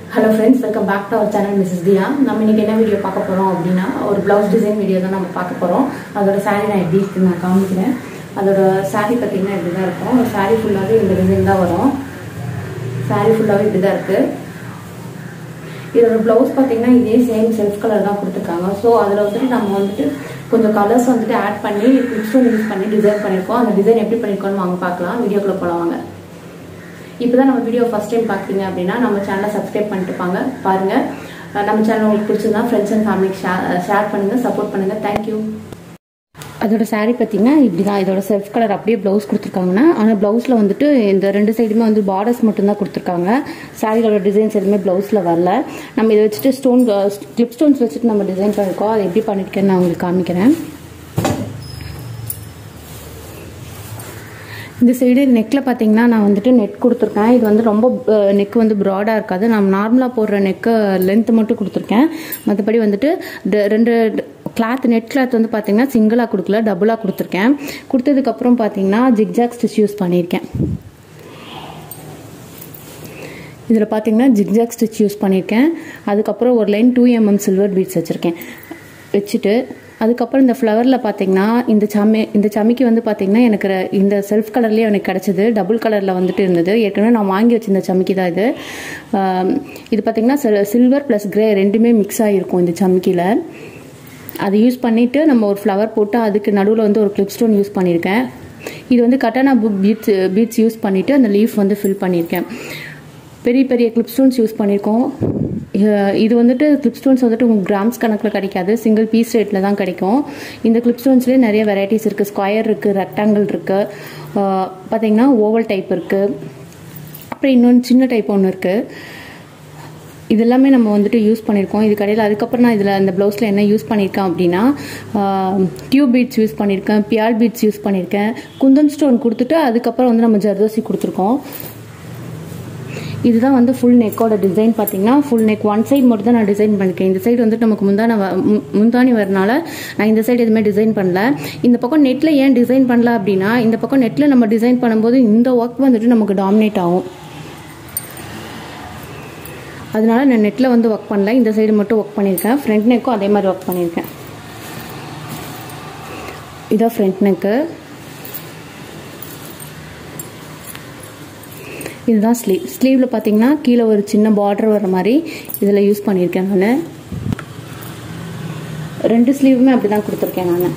Hello friends, welcome back to our channel MRs Diya. நம்ம இன்னைக்கு என்ன வீடியோ பார்க்க போறோம் அப்படினா ஒரு blouse design வீடியோ தான் நம்ம பார்க்க போறோம். அதோட saree நான் எப்படி இருக்குன்னு நான் காமிக்கிறேன். அதோட saree பாத்தீங்கன்னா இப்படி தான் இருக்கும். அந்த saree ஃபுல்லாவே இந்த டிசைன் தான் வரும். saree ஃபுல்லாவே இப்படி தான் இருக்கு. இதோட blouse பாத்தீங்கன்னா இதே சேம் செல்ஃப் கலர் தான் கொடுத்திருக்காங்க. சோ அதுல வந்துட்டு நம்ம வந்துட்டு கொஞ்சம் கலர்ஸ் வந்துட்டு ஆட் பண்ணி பிக்சர் யூஸ் பண்ணி டிசைன் பண்ணிருக்கோம். அந்த டிசைன் எப்படி பண்ணிருக்கோம்னு வாங்க பார்க்கலாம். வீடியோக்குள்ள போலாம் வாங்க. இப்போதான் நம்ம வீடியோ ஃபர்ஸ்ட் டைம் பார்க்குறீங்க அப்படின்னா நம்ம சேனலை சப்ஸ்கிரைப் பண்ணிட்டு பாருங்க. நம்ம சேனல் உங்களுக்கு பிடிச்சிருந்தா ஃப்ரெண்ட்ஸ் அண்ட் ஃபேமிலிக்கு ஷேர் பண்ணுங்க, சப்போர்ட் பண்ணுங்க. தேங்க்யூ. அதோட saree பார்த்தீங்கன்னா இப்படி தான். இதோட செல்ஃப் கலர் அப்படியே ப்ளவுஸ் கொடுத்துருக்காங்கன்னா, ஆனால் ப்ளவுஸில் வந்துட்டு இந்த ரெண்டு சைடுமே வந்து பார்டர்ஸ் மட்டும்தான் கொடுத்துருக்காங்க. சாரியோட டிசைன்ஸ் எதுவுமே ப்ளவுஸில் வரல. நம்ம இதை வச்சுட்டு கிளிப் ஸ்டோன்ஸ் வச்சுட்டு நம்ம டிசைன் பண்ணியிருக்கோம். அதை எப்படி பண்ணியிருக்கேன்னு நான் உங்களுக்கு காமிக்கிறேன். இந்த சைடு நெக்கில் பார்த்தீங்கன்னா நான் வந்துட்டு நெக் கொடுத்துருக்கேன். இது வந்து ரொம்ப நெக் வந்து ப்ராடாக இருக்காது. நான் நார்மலாக போடுற நெக்கு லென்த்து மட்டும் கொடுத்துருக்கேன். மற்றபடி வந்துட்டு ரெண்டு கிளாத் நெட் கிளாத் வந்து பார்த்தீங்கன்னா சிங்கிளாக கொடுக்கல, டபுளாக கொடுத்துருக்கேன். கொடுத்ததுக்கப்புறம் பார்த்தீங்கன்னா ஜிக்ஜாக் ஸ்டிச் யூஸ் பண்ணியிருக்கேன். இதில் பார்த்தீங்கன்னா ஜிக்ஜாக் ஸ்டிச் யூஸ் பண்ணியிருக்கேன். அதுக்கப்புறம் ஒரு லைன் 2 mm சில்வர் பீட்ஸ் வச்சுட்டு அதுக்கப்புறம் இந்த ஃப்ளவரில் பார்த்தீங்கன்னா இந்த சமிக்கு வந்து பார்த்தீங்கன்னா எனக்கு இந்த செல்ஃப் கலர்லேயே எனக்கு கிடச்சிது. டபுள் கலரில் வந்துட்டு இருந்தது. ஏற்கனவே நான் வாங்கி வச்சிருந்த சமிக்கி தான் இது. இது பார்த்தீங்கன்னா சில்வர் ப்ளஸ் கிரே ரெண்டுமே மிக்ஸ் ஆகிருக்கும் இந்த சமிக்கியில். அதை யூஸ் பண்ணிவிட்டு நம்ம ஒரு ஃப்ளவர் போட்டு அதுக்கு நடுவில் வந்து ஒரு கிளிப் ஸ்டோன் யூஸ் பண்ணியிருக்கேன். இது வந்து கட்டானா பீட்ஸ் யூஸ் பண்ணிவிட்டு அந்த லீஃப் வந்து ஃபில் பண்ணியிருக்கேன். பெரிய பெரிய கிளிப் ஸ்டோன்ஸ் யூஸ் பண்ணியிருக்கோம். இது வந்துட்டு கிளிப் ஸ்டோன்ஸ் வந்துட்டு உங்களுக்கு கிராம்ஸ் கணக்கில் கிடைக்காது, சிங்கிள் பீஸ் ரேட்டில் தான் கிடைக்கும். இந்த கிளிப் ஸ்டோன்ஸ்லேயே நிறைய வெரைட்டிஸ் இருக்குது. ஸ்கொயர் இருக்குது, ரெக்டாங்கிள் இருக்குது, பார்த்தீங்கன்னா ஓவல் டைப் இருக்குது, அப்புறம் இன்னொன்று சின்ன டைப் ஒன்று இருக்குது. இது எல்லாமே நம்ம வந்துட்டு யூஸ் பண்ணியிருக்கோம். இது கடையில் அதுக்கப்புறம் நான் இதில் அந்த ப்ளவுஸில் என்ன யூஸ் பண்ணியிருக்கேன் அப்படின்னா டியூப் பீட்ஸ் யூஸ் பண்ணியிருக்கேன், பியால் பீட்ஸ் யூஸ் பண்ணியிருக்கேன், குந்தன் ஸ்டோன் கொடுத்துட்டு அதுக்கப்புறம் வந்து நம்ம ஜர்தோசி கொடுத்துருக்கோம். இதுதான் வந்து ஃபுல் நெக்கோட டிசைன். பார்த்தீங்கன்னா ஃபுல் நெக் ஒன் சைடு மட்டும் தான் நான் டிசைன் பண்ணியிருக்கேன். இந்த சைடு வந்துட்டு நமக்கு முந்தானி வரனால நான் இந்த சைடு எதுவுமே டிசைன் பண்ணல. இந்த பக்கம் நெட்டில் ஏன் டிசைன் பண்ணல அப்படின்னா, இந்த பக்கம் நெட்டில் நம்ம டிசைன் பண்ணும்போது இந்த ஒர்க் வந்துட்டு நமக்கு டாமினேட் ஆகும். அதனால நான் நெட்டில் வந்து ஒர்க் பண்ணல, இந்த சைடு மட்டும் ஒர்க் பண்ணியிருக்கேன். ஃப்ரண்ட் நெக்கும் அதே மாதிரி ஒர்க் பண்ணியிருக்கேன். இதான் ஃப்ரண்ட் நெக்கு. இதுதான் ஸ்லீவில் பார்த்தீங்கன்னா கீழே ஒரு சின்ன பார்டர் வர மாதிரி இதில் யூஸ் பண்ணியிருக்கேன். நான் ரெண்டு ஸ்லீவுமே அப்படி தான் கொடுத்துருக்கேன். நான்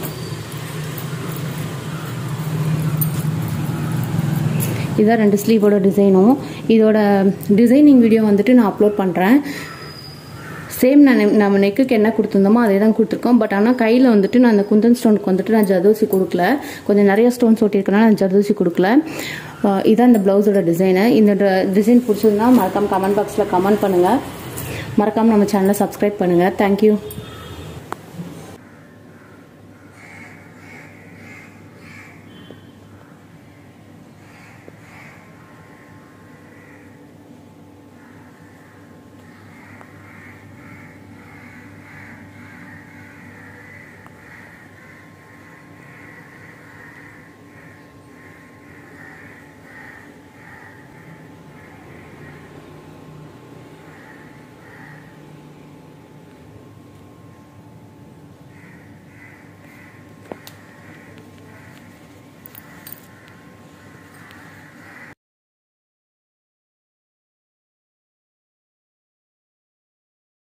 இதுதான் ரெண்டு ஸ்லீவோட டிசைனும். இதோட டிசைனிங் வீடியோ வந்துட்டு நான் அப்லோட் பண்ணுறேன். சேம் நம்ம நெக்குக்கு என்ன கொடுத்துருந்தோமோ அதே தான் கொடுத்துருக்கோம். பட் ஆனால் கையில் வந்துட்டு நான் அந்த குந்தன் ஸ்டோனுக்கு வந்துட்டு நான் ஜர்தோசி கொடுக்கல. கொஞ்சம் நிறைய ஸ்டோன்ஸ் ஒட்டியிருக்கனால நான் ஜர்தோசி கொடுக்கல. இதான் இந்த ப்ளவுஸோட டிசைனு. இந்த டிசைன் பிடிச்சிருந்தா மறக்காமல் கமெண்ட் பாக்ஸில் கமெண்ட் பண்ணுங்கள். மறக்காமல் நம்ம சேனலை சப்ஸ்கிரைப் பண்ணுங்கள். தேங்க்யூ.